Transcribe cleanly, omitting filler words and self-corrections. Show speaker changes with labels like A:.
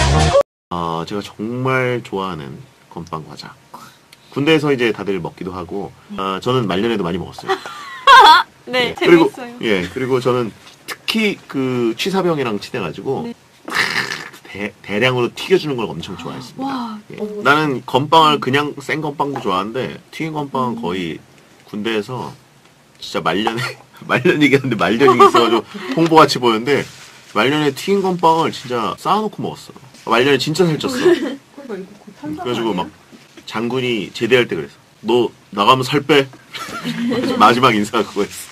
A: 제가 정말 좋아하는 건빵 과자. 군대에서 이제 다들 먹기도 하고, 저는 말년에도 많이 먹었어요.
B: 네,
A: 그리고,
B: 재밌어요.
A: 그리고 저는 특히 그 취사병이랑 친해가지고, 대량으로 튀겨주는 걸 엄청 좋아했습니다.
B: 와,
A: 나는 건빵을 그냥 생 건빵도 좋아하는데, 튀긴 건빵은 거의 군대에서 진짜 말년 얘기하는데 말년 얘기 있어가지고 홍보같이 보였는데, 말년에 튀긴 건빵을 진짜 쌓아놓고 먹었어. 말년에 진짜 살쪘어. 그래가지고 막 장군이 제대할 때 그랬어. 너 나가면 살 빼. 마지막 인사가 그거였어.